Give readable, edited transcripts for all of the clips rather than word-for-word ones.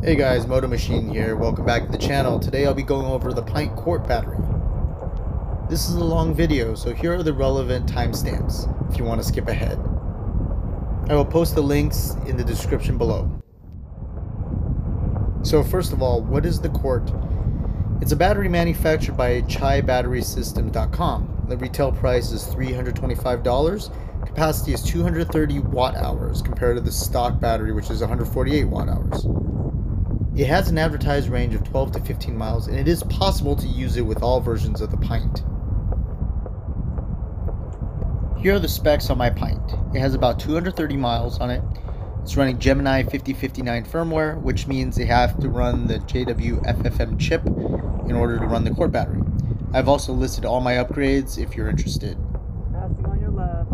Hey guys, Moto Machine here. Welcome back to the channel. Today I'll be going over the Pint Quart battery. This is a long video, so here are the relevant timestamps if you want to skip ahead. I will post the links in the description below. So first of all, what is the Quart? It's a battery manufactured by ChaiBatterySystems.com. The retail price is $325. Capacity is 230 watt hours compared to the stock battery, which is 148 watt hours. It has an advertised range of 12 to 15 miles, and it is possible to use it with all versions of the Pint. Here are the specs on my Pint. It has about 230 miles on it. It's running Gemini 5059 firmware, which means they have to run the JW-FFM chip in order to run the Quart battery. I've also listed all my upgrades if you're interested. Passing on your left.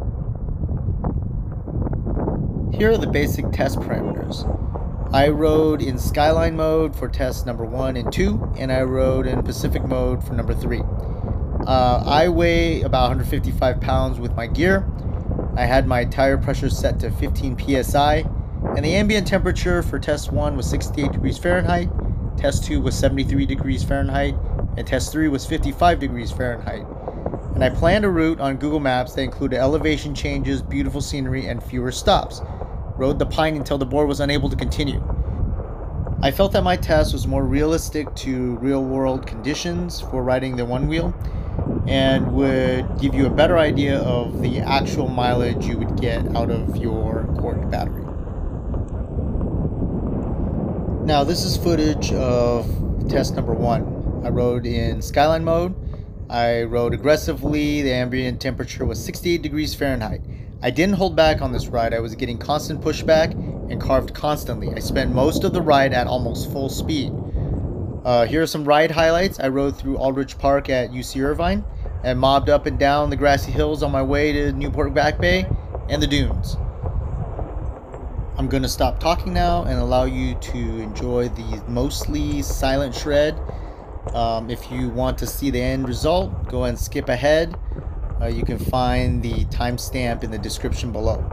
Here are the basic test parameters. I rode in Skyline mode for test number 1 and 2, and I rode in Pacific mode for number 3. I weigh about 155 pounds with my gear. I had my tire pressure set to 15 psi, and the ambient temperature for test 1 was 68 degrees Fahrenheit, test 2 was 73 degrees Fahrenheit, and test 3 was 55 degrees Fahrenheit. And I planned a route on Google Maps that included elevation changes, beautiful scenery, and fewer stops. Rode the Pint until the board was unable to continue. I felt that my test was more realistic to real-world conditions for riding the Onewheel and would give you a better idea of the actual mileage you would get out of your Quart battery. Now this is footage of test number 1. I rode in Skyline mode. I rode aggressively. The ambient temperature was 68 degrees Fahrenheit. I didn't hold back on this ride. I was getting constant pushback and carved constantly. I spent most of the ride at almost full speed. Here are some ride highlights. I rode through Aldrich Park at UC Irvine and mobbed up and down the grassy hills on my way to Newport Beach Back Bay and the dunes. I'm going to stop talking now and allow you to enjoy the mostly silent shred. If you want to see the end result, go and skip ahead. You can find the timestamp in the description below.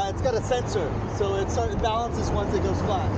Yeah, it's got a sensor, so it balances once it goes flat.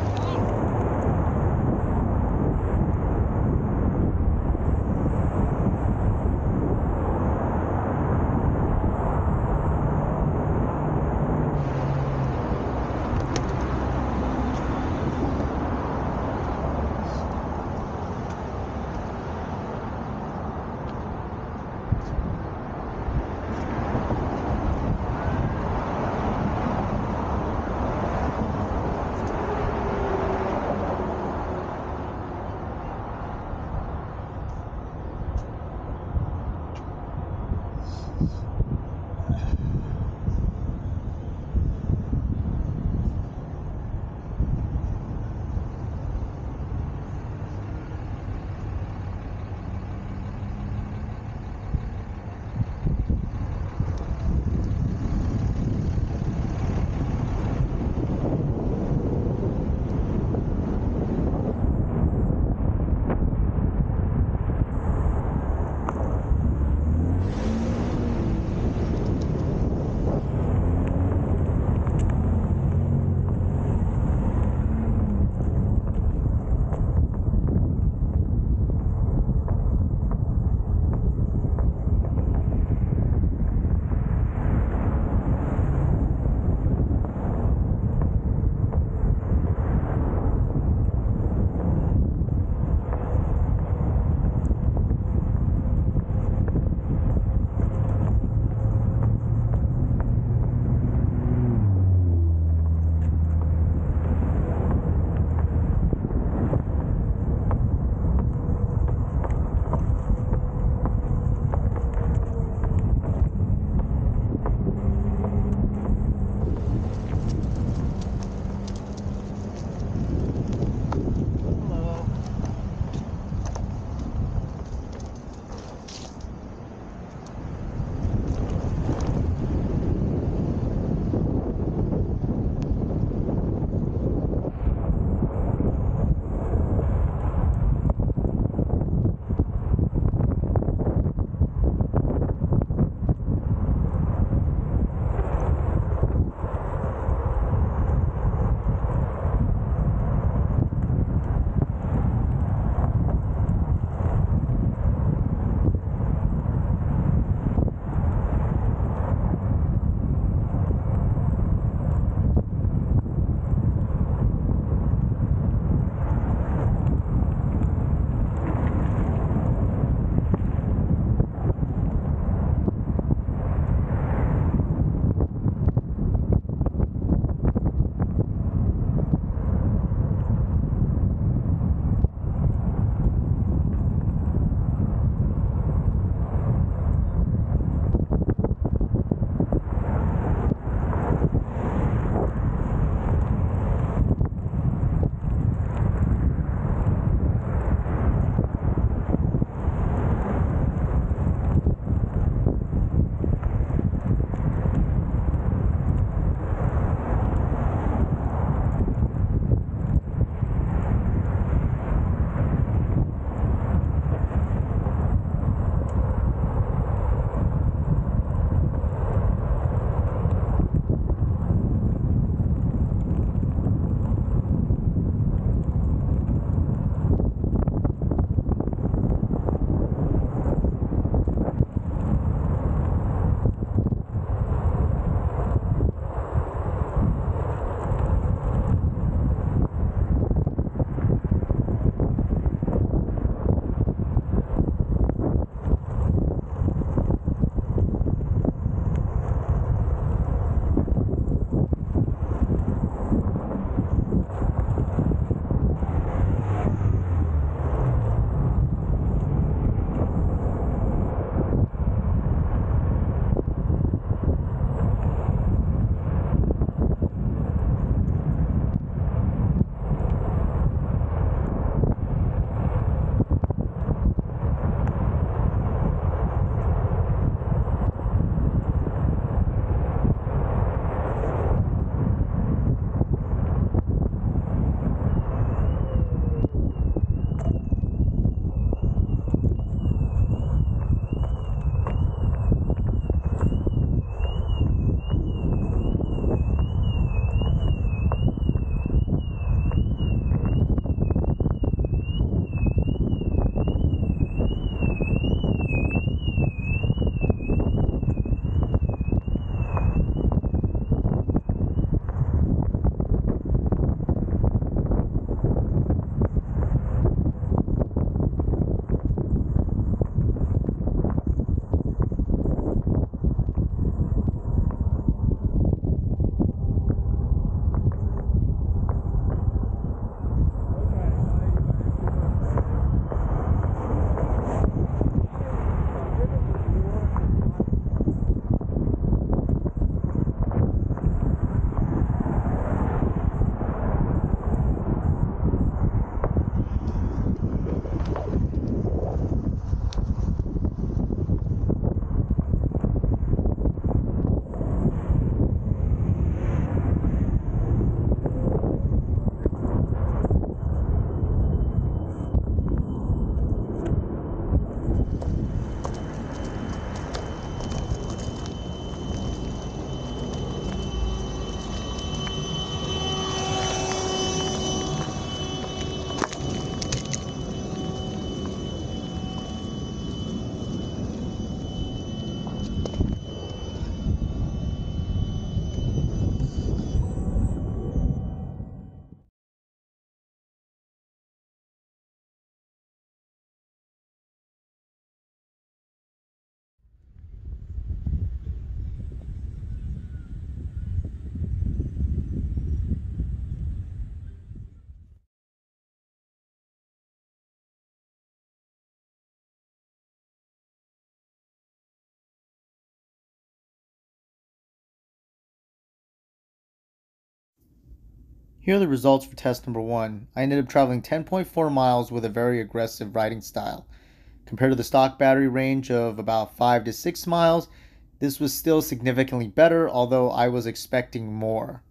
Here are the results for test number 1. I ended up traveling 10.4 miles with a very aggressive riding style. Compared to the stock battery range of about 5 to 6 miles, this was still significantly better, although I was expecting more.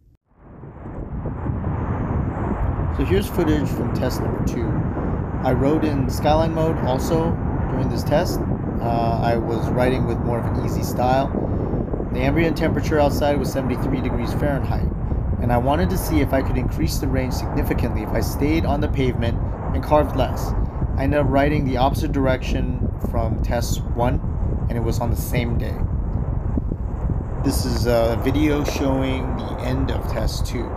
So here's footage from test number 2. I rode in Skyline mode also during this test. I was riding with more of an easy style. The ambient temperature outside was 73 degrees Fahrenheit, and I wanted to see if I could increase the range significantly if I stayed on the pavement and carved less. I ended up riding the opposite direction from test 1, and it was on the same day. This is a video showing the end of test 2.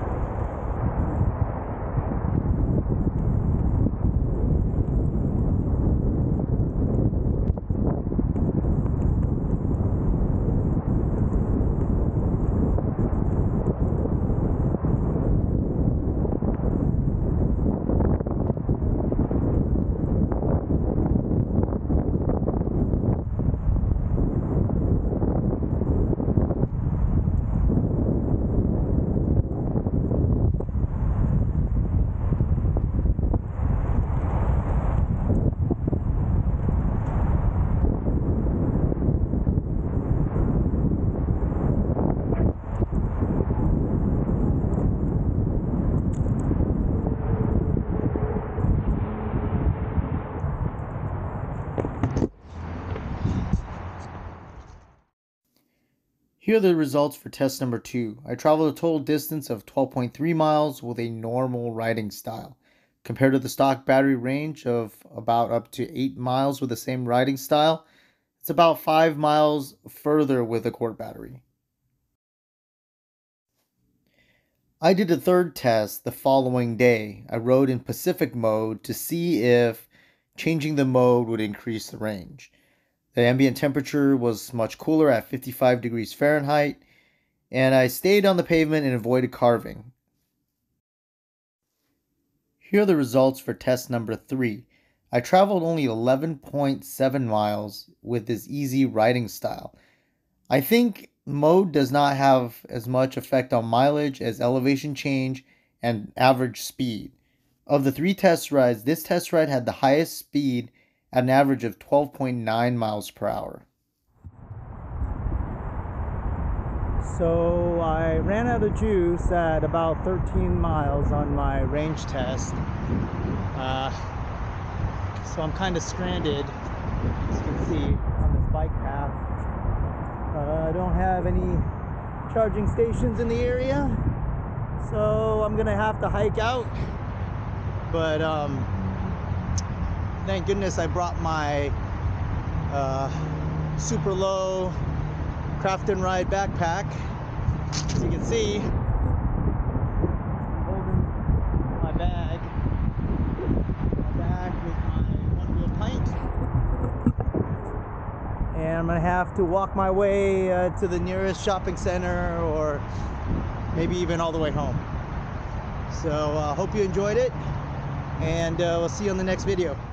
Here are the results for test number 2. I traveled a total distance of 12.3 miles with a normal riding style. Compared to the stock battery range of about up to 8 miles with the same riding style, it's about 5 miles further with a Quart battery. I did a third test the following day. I rode in Pacific mode to see if changing the mode would increase the range. The ambient temperature was much cooler at 55 degrees Fahrenheit, and I stayed on the pavement and avoided carving. Here are the results for test number 3. I traveled only 11.7 miles with this easy riding style. I think mode does not have as much effect on mileage as elevation change and average speed. Of the 3 test rides, this test ride had the highest speed at an average of 12.9 miles per hour. So I ran out of juice at about 13 miles on my range test. So I'm kind of stranded, as you can see, on this bike path. I don't have any charging stations in the area, so I'm gonna have to hike out. But thank goodness I brought my super low craft and ride backpack. As you can see, I'm holding my bag with my Onewheel Pint, and I'm gonna have to walk my way to the nearest shopping center, or maybe even all the way home. So hope you enjoyed it, and we'll see you on the next video.